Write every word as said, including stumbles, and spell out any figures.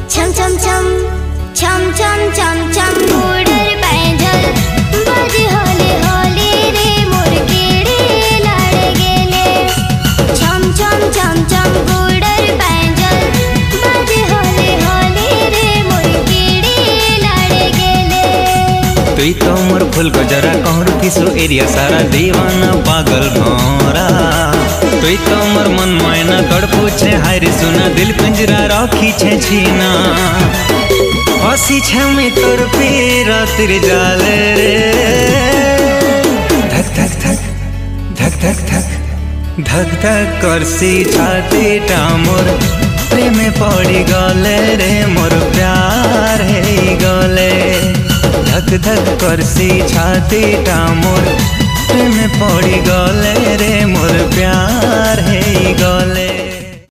छम छम छम छम छम छम छम गुड़र पैंजल बाजे होले होले रे मोर कीड़े लड़ गेले। छम छम छम छम गुड़र पैंजल बाजे होले होले रे मोर कीड़े लड़ गेले। तुई तो मोर फूल गजरा कहूँ किसो एरिया सारा दीवाना पागल भौरा। तुई तो मोर मन मायना तड़ पूछे हायरे सुना दिल पिंजरा रखी छे छीना। हसी छे मैं तोर पे रातिर जाल रे। धक धक धक धक धक धक धक धक करसी छाती टा मोर प्रेम पड़ी गले रे मोर प्यार है गले। धक धक करसी छाती टा मोर प्रेम पड़ी गले रे मोर प्यार है गले।